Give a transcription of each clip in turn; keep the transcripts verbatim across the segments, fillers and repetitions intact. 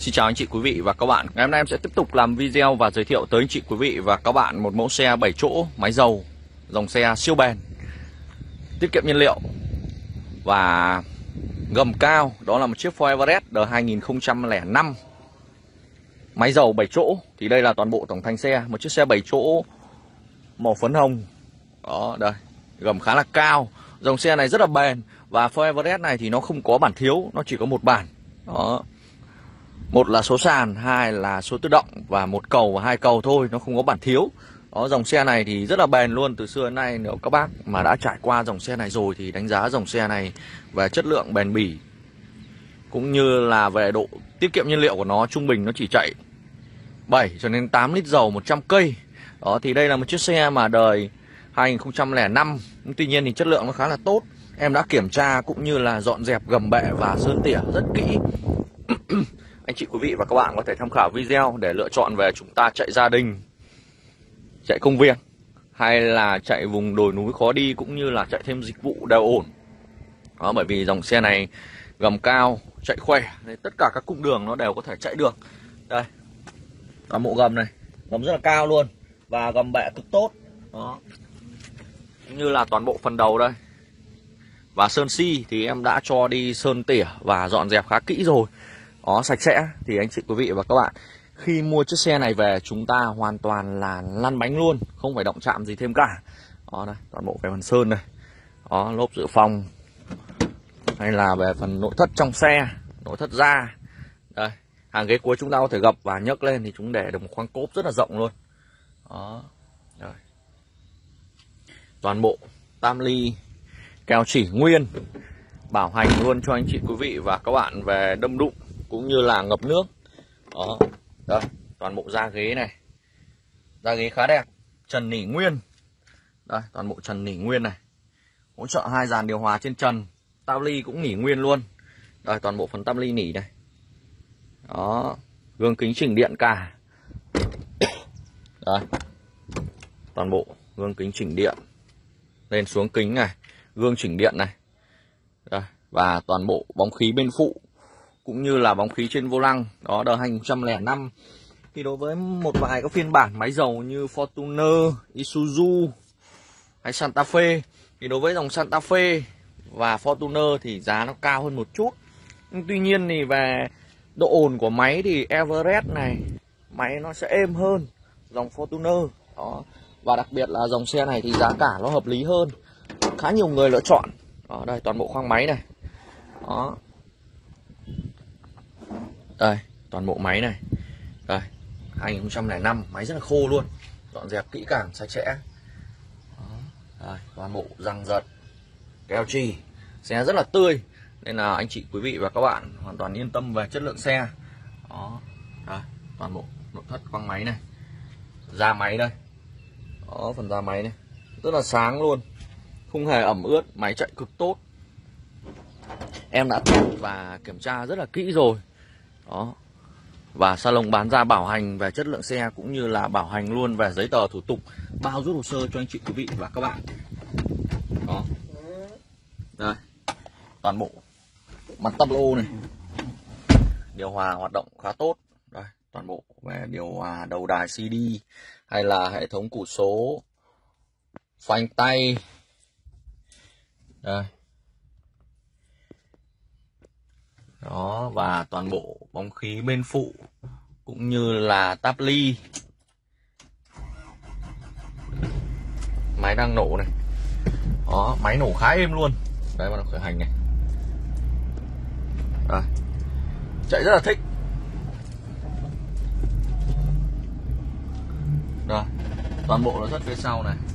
Xin chào anh chị quý vị và các bạn. Ngày hôm nay em sẽ tiếp tục làm video và giới thiệu tới anh chị quý vị và các bạn một mẫu xe bảy chỗ máy dầu, dòng xe siêu bền, tiết kiệm nhiên liệu và gầm cao. Đó là một chiếc Ford Everest đời hai nghìn không trăm lẻ năm, máy dầu bảy chỗ. Thì đây là toàn bộ tổng thành xe, một chiếc xe bảy chỗ màu phấn hồng. Đó, đây, gầm khá là cao. Dòng xe này rất là bền. Và Ford Everest này thì nó không có bản thiếu, nó chỉ có một bản. Đó, một là số sàn, hai là số tự động, và một cầu và hai cầu thôi, nó không có bản thiếu. Đó, dòng xe này thì rất là bền luôn từ xưa đến nay. Nếu các bác mà đã trải qua dòng xe này rồi thì đánh giá dòng xe này về chất lượng bền bỉ cũng như là về độ tiết kiệm nhiên liệu của nó, trung bình nó chỉ chạy bảy cho đến tám lít dầu một trăm cây. Đó, thì đây là một chiếc xe mà đời hai nghìn không trăm lẻ năm. Tuy nhiên thì chất lượng nó khá là tốt. Em đã kiểm tra cũng như là dọn dẹp gầm bệ và sơn tỉa rất kỹ. Anh chị quý vị và các bạn có thể tham khảo video để lựa chọn về chúng ta chạy gia đình, chạy công việc, hay là chạy vùng đồi núi khó đi, cũng như là chạy thêm dịch vụ đều ổn. Đó, bởi vì dòng xe này gầm cao, chạy khỏe, nên tất cả các cung đường nó đều có thể chạy được. Đây, toàn bộ gầm này, gầm rất là cao luôn và gầm bệ cực tốt. Đó, cũng như là toàn bộ phần đầu đây. Và sơn xi thì em đã cho đi sơn tỉa và dọn dẹp khá kỹ rồi. Đó, sạch sẽ. Thì anh chị quý vị và các bạn, khi mua chiếc xe này về chúng ta hoàn toàn là lăn bánh luôn, không phải động chạm gì thêm cả. Đó, đây, toàn bộ về phần sơn này. Đó, lốp dự phòng, hay là về phần nội thất trong xe, nội thất da. Đây, hàng ghế cuối chúng ta có thể gập và nhấc lên thì chúng để được một khoang cốp rất là rộng luôn. Đó, rồi. Toàn bộ tam ly keo chỉ nguyên, bảo hành luôn cho anh chị quý vị và các bạn về đâm đụng cũng như là ngập nước. Đó, đây, toàn bộ da ghế này, da ghế khá đẹp, trần nỉ nguyên. Đây, toàn bộ trần nỉ nguyên này, hỗ trợ hai dàn điều hòa trên trần, tao ly cũng nỉ nguyên luôn. Đây, toàn bộ phần tăm ly nỉ này. Đó, gương kính chỉnh điện cả. Đây, toàn bộ gương kính chỉnh điện, lên xuống kính này, gương chỉnh điện này. Đây, và toàn bộ bóng khí bên phụ cũng như là bóng khí trên vô lăng. Đó, đời hai nghìn không trăm lẻ năm. Thì đối với một vài các phiên bản máy dầu như Fortuner, Isuzu hay Santa Fe, thì đối với dòng Santa Fe và Fortuner thì giá nó cao hơn một chút. Nhưng tuy nhiên thì về độ ồn của máy thì Everest này máy nó sẽ êm hơn dòng Fortuner. Đó, và đặc biệt là dòng xe này thì giá cả nó hợp lý hơn, khá nhiều người lựa chọn. Đó, đây, toàn bộ khoang máy này. Đó, đây, toàn bộ máy này. Đây, hai nghìn không trăm lẻ năm, máy rất là khô luôn, dọn dẹp kỹ càng, sạch sẽ. Đó, đây, toàn bộ răng giật, keo chỉ, xe rất là tươi, nên là anh chị quý vị và các bạn hoàn toàn yên tâm về chất lượng xe. Đó, đây, toàn bộ nội thất khoang máy này, da máy đây. Đó, phần da máy này rất là sáng luôn, không hề ẩm ướt, máy chạy cực tốt. Em đã test và kiểm tra rất là kỹ rồi. Đó, và salon bán ra bảo hành về chất lượng xe cũng như là bảo hành luôn về giấy tờ thủ tục, bao rút hồ sơ cho anh chị quý vị và các bạn. Đó, đây, toàn bộ mặt tắp lô này, điều hòa hoạt động khá tốt. Đây, toàn bộ về điều hòa đầu đài xê đê hay là hệ thống củ số, phanh tay. Đây. Đó, và toàn bộ bóng khí bên phụ cũng như là táp ly. Máy đang nổ này. Đó, máy nổ khá êm luôn. Đấy, bắt đầu khởi hành này. Đây, chạy rất là thích. Đây, toàn bộ nó rất phía sau này.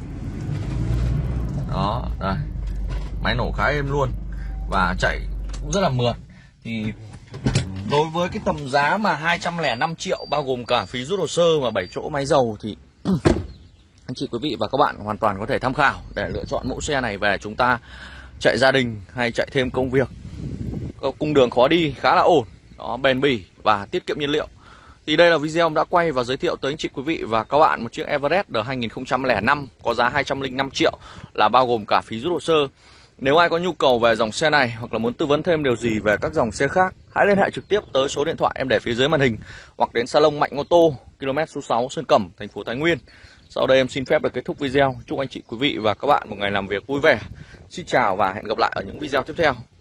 Đó, đây, máy nổ khá êm luôn và chạy cũng rất là mượt. Thì đối với cái tầm giá mà hai trăm lẻ năm triệu bao gồm cả phí rút hồ sơ và bảy chỗ máy dầu thì anh chị quý vị và các bạn hoàn toàn có thể tham khảo để lựa chọn mẫu xe này về chúng ta chạy gia đình hay chạy thêm công việc. Cung đường khó đi khá là ổn, đó, bền bỉ và tiết kiệm nhiên liệu. Thì đây là video em đã quay và giới thiệu tới anh chị quý vị và các bạn một chiếc Everest đời hai nghìn không trăm lẻ năm có giá hai trăm lẻ năm triệu là bao gồm cả phí rút hồ sơ. Nếu ai có nhu cầu về dòng xe này hoặc là muốn tư vấn thêm điều gì về các dòng xe khác hãy liên hệ trực tiếp tới số điện thoại em để phía dưới màn hình hoặc đến salon Mạnh ô tô ki lô mét số sáu Sơn Cẩm, thành phố Thái Nguyên. Sau đây em xin phép được kết thúc video. Chúc anh chị, quý vị và các bạn một ngày làm việc vui vẻ. Xin chào và hẹn gặp lại ở những video tiếp theo.